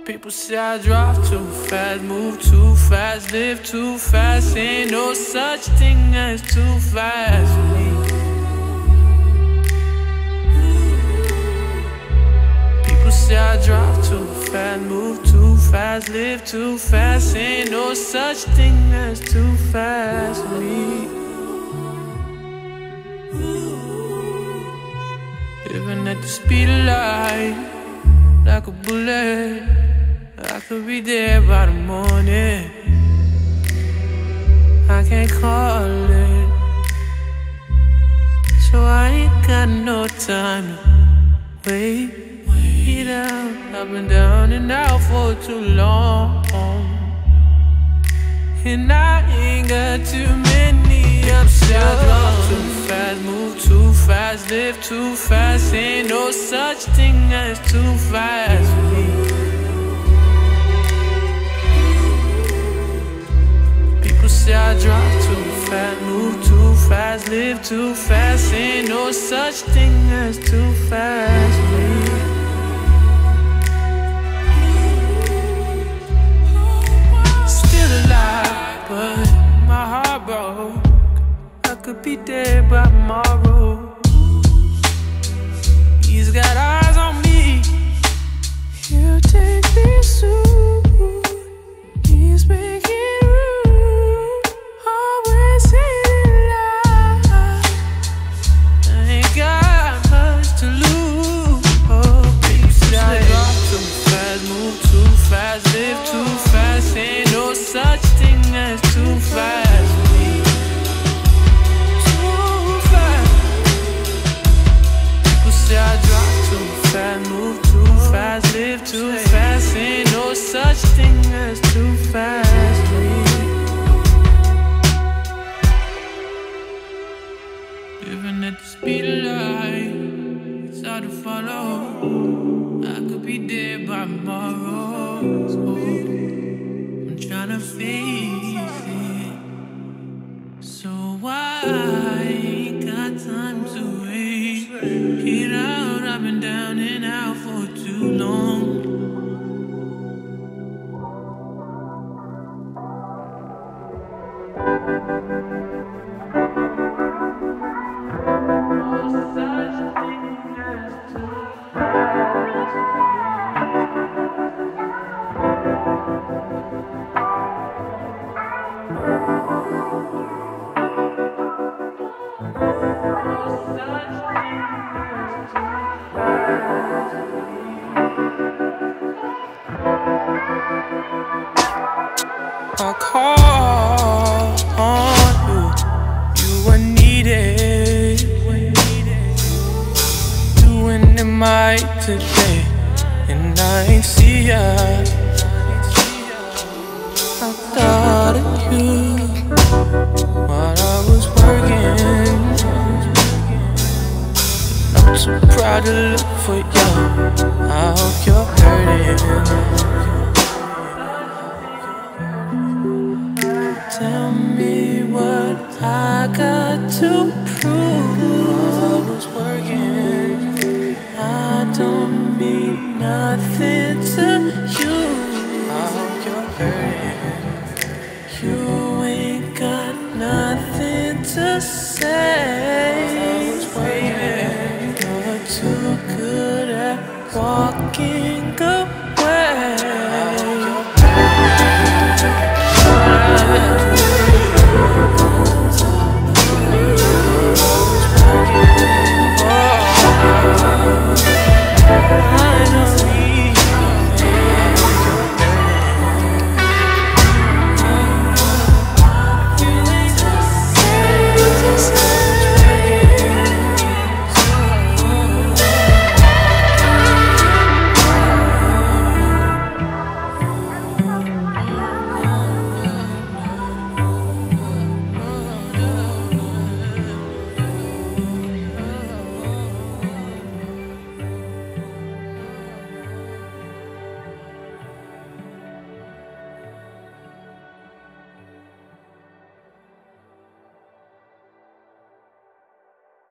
People say I drive too fast, move too fast, live too fast. Ain't no such thing as too fast for me. People say I drive too fast, move too fast, live too fast. Ain't no such thing as too fast for me. Living at the speed of light, like a bullet. I could be there by the morning. I can't call it, so I ain't got no time to wait it out. I've been down and out for too long, and I ain't got too many options. I drive too fast, move too fast, live too fast. Ain't no such thing as too fast for me. People say I drive too fast, move too fast, live too fast. Ain't no such thing as too fast for me. Still alive, but my heart broke. I could be dead by tomorrow. He's got eyes on me. He'll take me soon. He's making room, always saying lies. I ain't got much to lose. Oh, people say I drive too fast, move too fast, live too fast. Ain't no such thing as too fast for me. Too fast. People say I drive too fast, move too fast, live too fast. Ain't no such thing as too fast for me. Living at the speed of light, it's hard to follow. I could be dead by tomorrow, so I'm tryna face it. So I ain't got time to wait it out. I've been down and out for too long. I call on you, you were needed. Doing it right today, and I ain't see ya. I thought of you while I was working. I'm too proud to look for you. I hope you're hurting. Tell me what I got to prove. I was working. I don't mean nothing to you. I hope you're hurting. You ain't got nothing to say. I was waiting. You're too good at walking.